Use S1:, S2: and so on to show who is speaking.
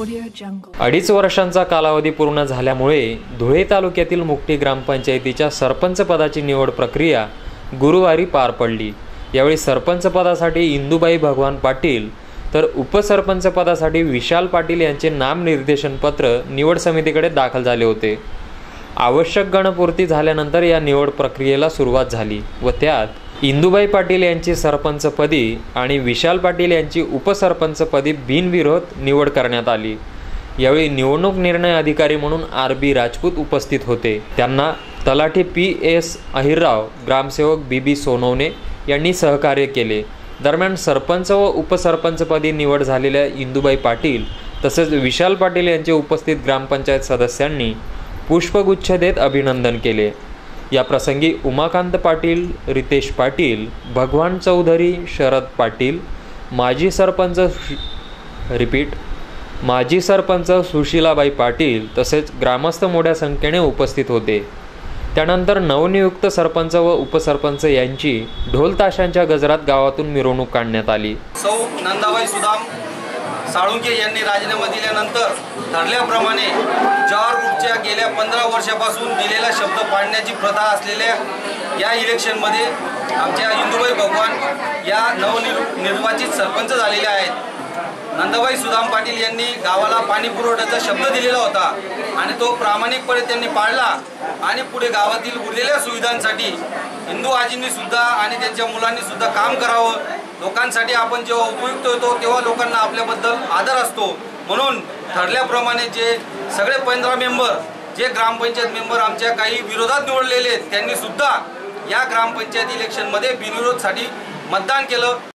S1: 2.5 वर्षांचा कालावधी पूर्ण झाल्यामुळे धुळे तालुक्यातील मुकटी ग्रामपंचायतीच्या सरपंच पदाची निवड प्रक्रिया गुरुवारी पार पडली। यावेळी सरपंच पदासाठी इंदुबाई भगवान पाटील तर उपसरपंच पदासाठी विशाल पाटील यांचे नामनिर्देशन पत्र निवड समितीकडे दाखल झाले होते। आवश्यक गणपूर्ती झाल्यानंतर या निवड प्रक्रियेला सुरुवात झाली व त्यात इंदुबाई पाटील यांची सरपंचपदी आणि विशाल पाटील यांची उपसरपंचपदी बिनविरोध निवड करण्यात आली। यावेळी निवडणूक निर्णय अधिकारी म्हणून RB राजपूत उपस्थित होते। त्यांना तलाठी PS अहिरराव, ग्रामसेवक BB सोनवणे यांनी सहकार्य केले। दरम्यान सरपंच व उपसरपंचपदी निवड झालेल्या इंदुबाई पाटील तसेच विशाल पाटील यांचे उपस्थित ग्रामपंचायत सदस्यांनी पुष्पगुच्छ देत अभिनंदन केले। या प्रसंगी उमाकांत पाटील, रितेश पाटील, भगवान चौधरी, शरद पाटील, माजी सरपंच सुशीलाबाई पाटील तसेच ग्रामस्थ मोठ्या संख्येने उपस्थित होते। त्यानंतर नवनियुक्त सरपंच व उपसरपंच यांची ढोल ताशांच्या गजरात गावातून मिरवणूक काढण्यात आली।
S2: सौ नंदाबाई सुदाम साळुंके यांनी राजीनामा दिल्यानंतर ठरल्याप्रमाणे जवाहर ग्रुपच्या गेल्या 15 वर्षापासून दिलेला शब्द पाळण्याची प्रथा असलेल्या या इलेक्शनमध्ये आमच्या इंदुबाई भगवान या नवनिर्वाचित सरपंच झालेल्या आहेत। नंदाबाई सुदाम पाटील यांनी गावाला पाणी पुरवठ्याचा शब्द दिलेला होता आणि तो प्रामाणिकपणे त्यांनी पाळला आणि पुढे गावातील उरलेल्या सुविधांसाठी हिंदू आजींनी सुद्धा आणि त्यांच्या मुलांनी सुद्धा काम करावं। लोकांसाठी आपण जेव्हा उपयुक्त होतो तेव्हा लोकांना आपल्याबद्दल आदर असतो, म्हणून ठरल्याप्रमाणे जे सगळे 15 मेंबर जे ग्रामपंचायत मेंबर आमच्या काही विरोधात निवडलेले आहेत त्यांनी सुद्धा या ग्रामपंचायत इलेक्शनमध्ये बिनविरोधसाठी मतदान केलं।